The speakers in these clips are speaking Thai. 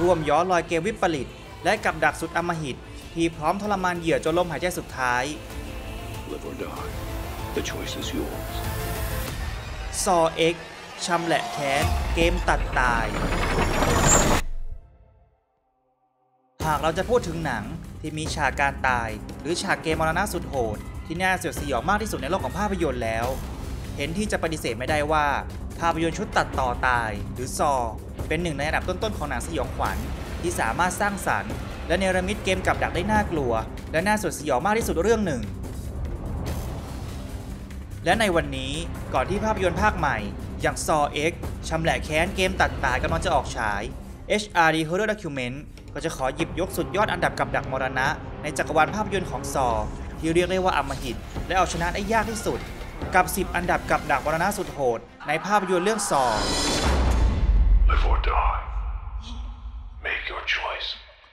ร่วมย้อนรอยเกมวิปริตและกับดักสุดอำมหิตที่พร้อมทรมานเหยื่อจนลมหายใจสุดท้าย Live or die. The choice is yours. Saw X ชำแหละแค้นเกมตัดตายหากเราจะพูดถึงหนังที่มีฉากการตายหรือฉากเกมมรณะสุดโหดที่น่าสยดสยองมากที่สุดในโลกของภาพยนตร์แล้วเห็นที่จะปฏิเสธไม่ได้ว่าภาพยนตร์ชุดตัดต่อตายหรือ Saw เป็นหนึ่งในอันดับต้นๆของหนังสยองขวัญที่สามารถสร้างสรรค์และเนรมิตเกมกับดักได้น่ากลัวและน่าสยดสยองมากที่สุดเรื่องหนึ่งและในวันนี้ก่อนที่ภาพยนตร์ภาคใหม่อย่าง Saw X ชำแหละแค้นเกมตัดตายกำลังจะออกฉาย HRD Horror Document ก็จะขอหยิบยกสุดยอดอันดับกับดักมรณะในจักรวาลภาพยนตร์ของ Saw ที่เรียกได้ว่าอำมหิตและเอาชนะได้ยากที่สุดกับ10อันดับกับดักมรณะสุดโหดในภาพยนตร์เรื่อง Saw Live or die. Make your choice.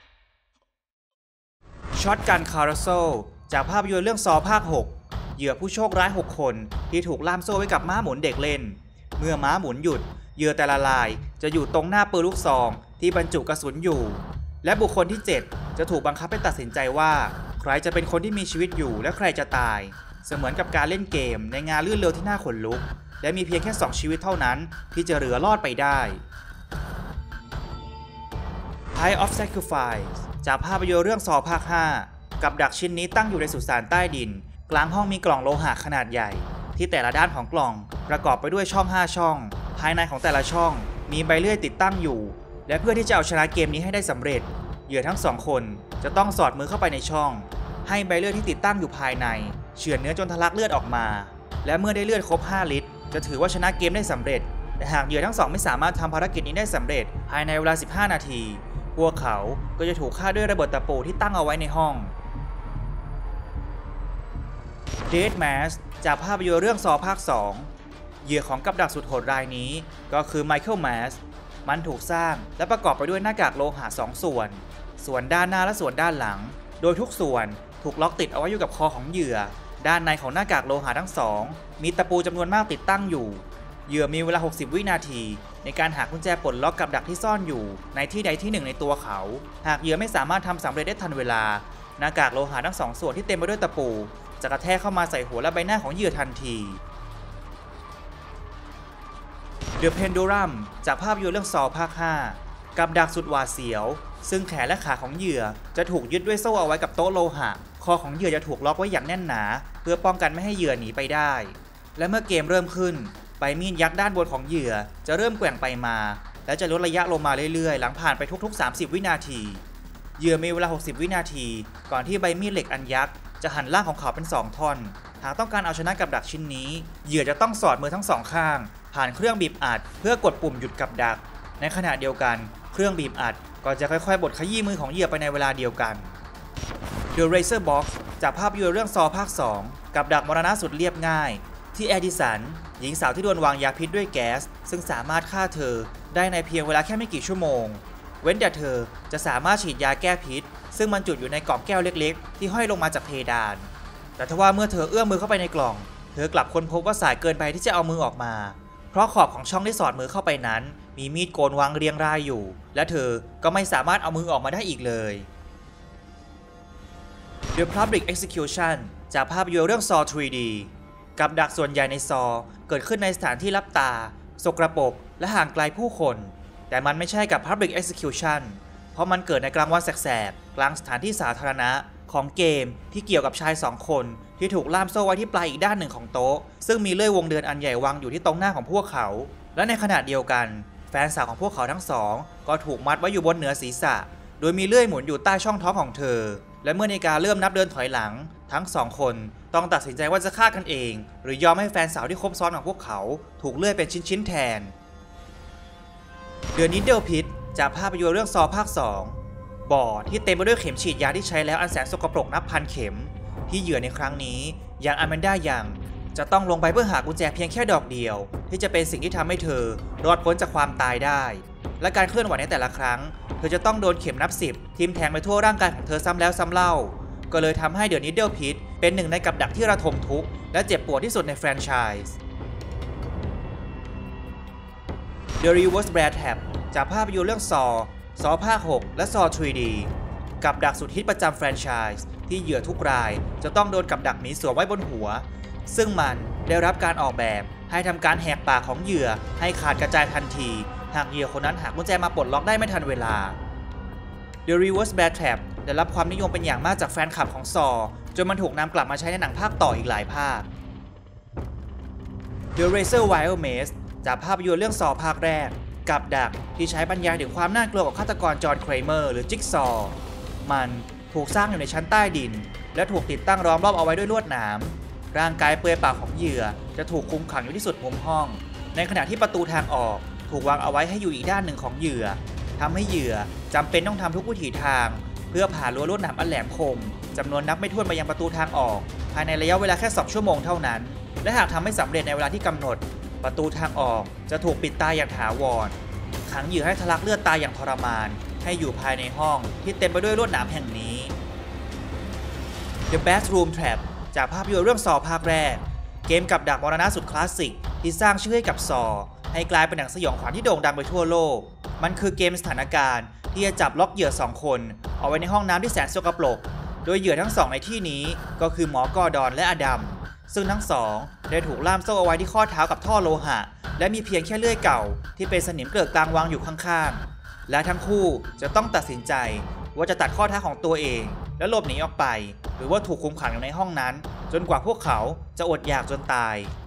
ช็อตกันคาร์โซจากภาพยนตร์เรื่อง Saw ภาค 6เหยื่อผู้โชคร้าย6คนที่ถูกล่ามโซ่ไว้กับม้าหมุนเด็กเล่นเมื่อม้าหมุนหยุดเหยื่อแต่ละรายจะอยู่ตรงหน้าปืนลูกซองที่บรรจุกระสุนอยู่และบุคคลที่7จะถูกบังคับให้ตัดสินใจว่าใครจะเป็นคนที่มีชีวิตอยู่และใครจะตายเสมือนกับการเล่นเกมในงานลื่นเริงที่น่าขนลุกและมีเพียงแค่2ชีวิตเท่านั้นที่จะเหลือรอดไปได้ Height of Sacrifice จากภาพยนตร์เรื่อง Saw ภาค 5กับดักชิ้นนี้ตั้งอยู่ในสุสานใต้ดินกลางห้องมีกล่องโลหะขนาดใหญ่ที่แต่ละด้านของกล่องประกอบไปด้วยช่อง5ช่องภายในของแต่ละช่องมีใบเลื่อยติดตั้งอยู่และเพื่อที่จะเอาชนะเกมนี้ให้ได้สำเร็จเหยื่อทั้ง2คนจะต้องสอดมือเข้าไปในช่องให้ใบเลื่อยที่ติดตั้งอยู่ภายในเฉือนเนื้อจนทะลักเลือดออกมาและเมื่อได้เลือดครบ5ลิตรจะถือว่าชนะเกมได้สำเร็จแต่หากเหยื่อทั้ง2ไม่สามารถทำภารกิจนี้ได้สำเร็จภายในเวลา15นาทีพวกเขาก็จะถูกฆ่าด้วยระเบิดตะปูที่ตั้งเอาไว้ในห้องDead Mask จากภาพยนตร์เรื่อง Saw ภาค 2เหยื่อของกับดักสุดโหดรายนี้ก็คือ Michael Mask มันถูกสร้างและประกอบไปด้วยหน้ากากโลหะ2ส่วนด้านหน้าและส่วนด้านหลังโดยทุกส่วนถูกล็อกติดเอาไว้อยู่กับคอของเหยื่อด้านในของหน้ากากโลหะทั้งสองมีตะปูจำนวนมากติดตั้งอยู่เหยื่อมีเวลา60วินาทีในการหากุญแจปลดล็อกกับดักที่ซ่อนอยู่ในที่ใดที่หนึ่งในตัวเขาหากเหยื่อไม่สามารถทำสำเร็จได้ทันเวลาหน้ากากโลหะทั้ง2ส่วนที่เต็มไปด้วยตะปูจะกระแทกเข้ามาใส่หัวและใบหน้าของเหยื่อทันที The Pendulum จากภาพยนตร์เรื่อง Saw ภาค 5กับดักสุดหวาดเสียวซึ่งแขนและขาของเหยื่อจะถูกยึดด้วยโซ่เอาไว้กับโต๊ะโลหะคอของเหยื่อจะถูกล็อกไว้อย่างแน่นหนาเพื่อป้องกันไม่ให้เหยื่อหนีไปได้และเมื่อเกมเริ่มขึ้นใบมีดยักษ์ด้านบนของเหยื่อจะเริ่มแกว่งไปมาและจะลดระยะลงมาเรื่อยๆหลังผ่านไปทุกๆ30วินาทีเหยื่อมีเวลา60วินาทีก่อนที่ใบมีดเหล็กอันยักษ์จะหั่นร่างของเขาเป็น2ท่อนหากต้องการเอาชนะกับดักชิ้นนี้เหยื่อจะต้องสอดมือทั้ง2ข้างผ่านเครื่องบีบอัดเพื่อกดปุ่มหยุดกับดักในขณะเดียวกันเครื่องบีบอัดก็จะค่อยๆบดขยี้มือของเหยื่อไปในเวลาเดียวกัน The Razor Box จากภาพยนตร์เรื่อง Saw ภาค 2กับดักมรณะสุดเรียบง่ายที่แอดิสันหญิงสาวที่โดนวางยาพิษด้วยแก๊สซึ่งสามารถฆ่าเธอได้ในเพียงเวลาแค่ไม่กี่ชั่วโมงเว้นแต่เธอจะสามารถฉีดยาแก้พิษซึ่งบรรจุอยู่ในกล่องแก้วเล็กๆที่ห้อยลงมาจากเพดานแต่ทว่าเมื่อเธอเอื้อมมือเข้าไปในกล่องเธอกลับค้นพบว่าสายเกินไปที่จะเอามือออกมาเพราะขอบของช่องที่สอดมือเข้าไปนั้นมีมีดโกนวางเรียงรายอยู่และเธอก็ไม่สามารถเอามือออกมาได้อีกเลย The Public Execution จากภาพยนตร์เรื่อง Saw 3D กับดักส่วนใหญ่ใน Saw เกิดขึ้นในสถานที่ลับตาสกปรกและห่างไกลผู้คนแต่มันไม่ใช่กับ Public Execution เพราะมันเกิดในกลางวันแสกๆกลางสถานที่สาธารณะของเกมที่เกี่ยวกับชาย2คนที่ถูกล่ามโซ่ไว้ที่ปลายอีกด้านหนึ่งของโต๊ะซึ่งมีเลื่อยวงเดือนอันใหญ่วางอยู่ที่ตรงหน้าของพวกเขาและในขณะเดียวกันแฟนสาวของพวกเขาทั้งสองก็ถูกมัดไว้อยู่บนเหนือศีรษะโดยมีเลื่อยหมุนอยู่ใต้ช่องท้องของเธอและเมื่อนาฬิกาเริ่มนับเดินถอยหลังทั้ง2คนต้องตัดสินใจว่าจะฆ่ากันเองหรือยอมให้แฟนสาวที่คบซ้อนของพวกเขาถูกเลื่อยเป็นชิ้นๆแทน The Needle Pit จากภาพยนตร์เรื่อง Saw ภาค 2บ่อที่เต็มไปด้วยเข็มฉีดยาที่ใช้แล้วอันแสนสกปรกนับพันเข็มที่เหยื่อในครั้งนี้อย่างอแมนดายังจะต้องลงไปเพื่อหากุญแจเพียงแค่ดอกเดียวที่จะเป็นสิ่งที่ทำให้เธอรอดพ้นจากความตายได้และการเคลื่อนไหวในแต่ละครั้งเธอจะต้องโดนเข็มนับ10ทิ่มแทงไปทั่วร่างกายของเธอซ้ำแล้วซ้ำเล่าก็เลยทำให้ The Needle Pit เป็นหนึ่งในกับดักที่ระทมทุกข์และเจ็บปวดที่สุดในแฟรนไชส์ The Reverse Bear Trap จากภาพยนตร์เรื่อง Saw ซอภาค 6 และซอ 3D กับดักสุดฮิตประจำแฟรนไชส์ที่เหยื่อทุกรายจะต้องโดนกับดักหมีสวมไว้บนหัวซึ่งมันได้รับการออกแบบให้ทำการแหกปากของเหยื่อให้ขาดกระจายทันทีหากเหยื่อคนนั้นหากุญแจมาปลดล็อกได้ไม่ทันเวลา The Reverse Bear Trap ได้รับความนิยมเป็นอย่างมากจากแฟนคลับของซอจนมันถูกนำกลับมาใช้ในหนังภาคต่ออีกหลายภาค The Razor Wild Maze จากภาพยนตร์เรื่องซอภาคแรกกับดักที่ใช้บรรยายถึงความน่ากลัวของฆาตกรจอห์น เครเมอร์หรือจิ๊กซอว์มันถูกสร้างอยู่ในชั้นใต้ดินและถูกติดตั้งล้อมรอบเอาไว้ด้วยลวดหนามร่างกายเปลือยเปล่าของเหยื่อจะถูกคุมขังอยู่ที่สุดมุมห้องในขณะที่ประตูทางออกถูกวางเอาไว้ให้อยู่อีกด้านหนึ่งของเหยื่อทำให้เหยื่อจำเป็นต้องทำทุกวิถีทางเพื่อผ่านรั้วลวดหนามอันแหลมคมจำนวนนับไม่ถ้วนไปยังประตูทางออกภายในระยะเวลาแค่2 ชั่วโมงเท่านั้นและหากทำไม่สำเร็จในเวลาที่กำหนดประตูทางออกจะถูกปิดตายอย่างถาวรขังเหยื่อให้ทะลักเลือดตายอย่างทรมานให้อยู่ภายในห้องที่เต็มไปด้วยลวดหนามแห่งนี้ The Bathroom Trap จากภาพยนตร์เรื่องซอภาคแรกเกมกับดักมรณะสุดคลาสสิกที่สร้างชื่อให้กับซอให้กลายเป็นหนังสยองขวัญที่โด่งดังไปทั่วโลกมันคือเกมสถานการณ์ที่จะจับล็อกเหยื่อ2 คนเอาไว้ในห้องน้ำที่แสนสกปรกโดยเหยื่อทั้ง2ในที่นี้ก็คือหมอกอร์ดอนและอดัมซึ่งทั้งสองได้ถูกล่ามโซ่เอาไว้ที่ข้อเท้ากับท่อโลหะและมีเพียงแค่เลื่อยเก่าที่เป็นสนิมเกลือกกลางวางอยู่ข้างๆและทั้งคู่จะต้องตัดสินใจว่าจะตัดข้อเท้าของตัวเองและหลบหนีออกไปหรือว่าถูกคุมขังอยู่ในห้องนั้นจนกว่าพวกเขาจะอดอยากจนตาย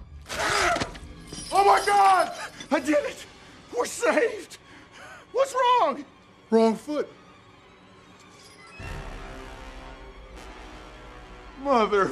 Oh my God! I did it! We're saved! What's wrong? Wrong foot. Mother.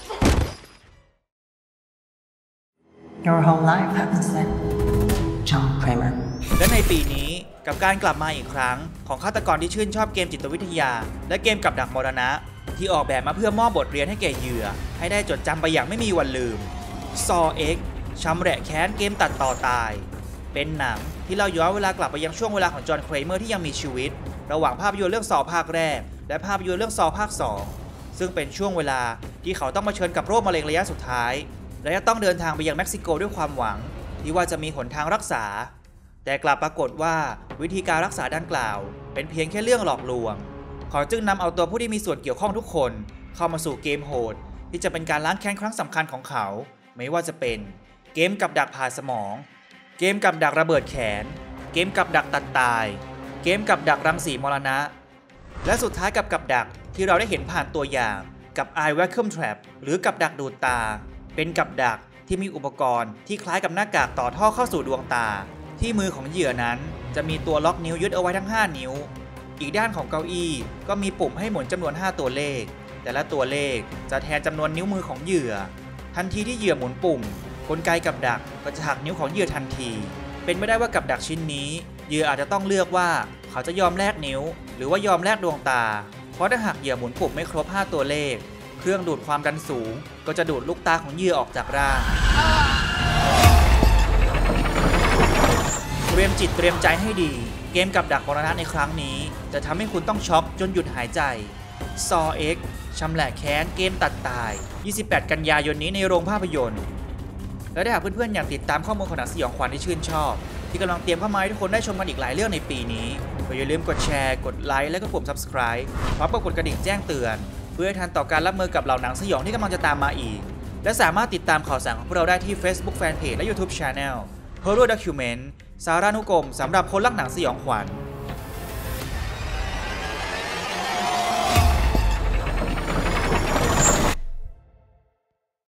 Your whole life happens then, John Kramer. และในปีนี้กับการกลับมาอีกครั้งของฆาตกรที่ชื่นชอบเกมจิตวิทยาและเกมกับดักมรณะที่ออกแบบมาเพื่อมอบบทเรียนให้แก่เหยื่อให้ได้จดจำไปอย่างไม่มีวันลืม Saw X ชำแหละแค้นเกมตัดต่อตายเป็นหนังที่เราย้อนเวลากลับไปยังช่วงเวลาของจอห์น เครเมอร์ที่ยังมีชีวิตระหว่างภาพยนตร์เรื่องซอภาคแรกและภาพยนตร์เรื่องซอภาค 2ซึ่งเป็นช่วงเวลาที่เขาต้องเผชิญกับโรคมะเร็งระยะสุดท้ายและจะต้องเดินทางไปยังเม็กซิโกด้วยความหวังที่ว่าจะมีหนทางรักษาแต่กลับปรากฏว่าวิธีการรักษาดังกล่าวเป็นเพียงแค่เรื่องหลอกลวงเขาจึงนำเอาตัวผู้ที่มีส่วนเกี่ยวข้องทุกคนเข้ามาสู่เกมโหดที่จะเป็นการล้างแค้นครั้งสำคัญของเขาไม่ว่าจะเป็นเกมกับดักผ่าสมองเกมกับดักระเบิดแขนเกมกับดักตัดตายเกมกับดักรังสีมรณะและสุดท้ายกับดักที่เราได้เห็นผ่านตัวอย่างกับ Eye Vacuum Trap หรือกับดักดูดตาเป็นกับดักที่มีอุปกรณ์ที่คล้ายกับหน้ากากต่อท่อเข้าสู่ดวงตาที่มือของเหยื่อนั้นจะมีตัวล็อกนิ้วยึดเอาไว้ทั้ง5 นิ้วอีกด้านของเก้าอี้ก็มีปุ่มให้หมุนจำนวน5 ตัวเลขแต่ละตัวเลขจะแทนจำนวนนิ้วมือของเหยื่อทันทีที่เหยื่อหมุนปุ่มกลไกกับดักก็จะหักนิ้วของเหยื่อทันทีเป็นไม่ได้ว่ากับดักชิ้นนี้เหยื่ออาจจะต้องเลือกว่าเขาจะยอมแลกนิ้วหรือว่ายอมแลกดวงตาเพราะถ้าหากเหยื่อหมุนปุ่มไม่ครบ5 ตัวเลขเครื่องดูดความดันสูงก็จะดูดลูกตาของเหยื่อออกจากร่างเตรียมจิตเตรียมใจให้ดีเกมกับดักมรณะในครั้งนี้จะทำให้คุณต้องช็อกจนหยุดหายใจ Saw X ชำแหละแค้นเกมตัดตาย28 กันยายนนี้ในโรงภาพยนตร์และถ้าหากเพื่อนๆอยากติดตามข้อมูลของหนังสยองขวัญที่ชื่นชอบที่กำลังเตรียมเข้ามาให้ทุกคนได้ชมกันอีกหลายเรื่องในปีนี้ก็อย่าลืมกดแชร์กดไลค์และก็ปุ่ม Subscribe พร้อมกับกดกระดิ่งแจ้งเตือนเพื่อให้ทันต่อการรับมือกับเหล่าหนังสยองที่กำลังจะตามมาอีกและสามารถติดตามข่าวสารของพวกเราได้ที่ Facebook Fanpage และ YouTube Channel Horror Document สารานุกรมสำหรับคนรักหนังสยองขวัญ